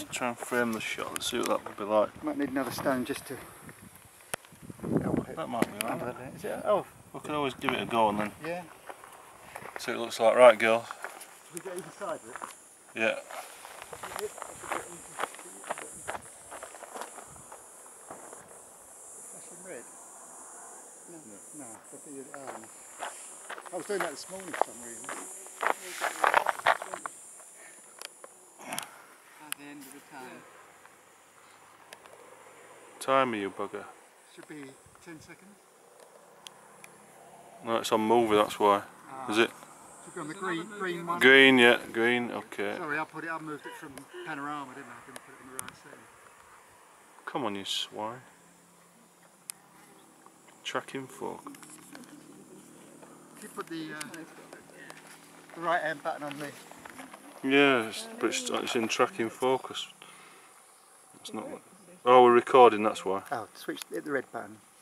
try and frame the shot. Let's see what that would be like. Might need another stone just to help it. That might be right. Is it? Oh, We could always give it a go and then yeah. see what it looks like. Right, girl. Should we get either side of it? Yeah. Flashing red? No. I was doing that this morning for some reason. At the end of the time. Timer, you bugger. Should be 10 seconds. No, it's on movie, that's why. Is it? Should be on the green one. Green, yeah, green, okay. Sorry, I moved it from panorama, didn't I? I didn't put it in the right setting. Come on, you swine. Tracking fork. If you put the right hand button on the... Yeah, but it's in tracking focus. It's not. Oh, we're recording, that's why. Oh, hit the red button.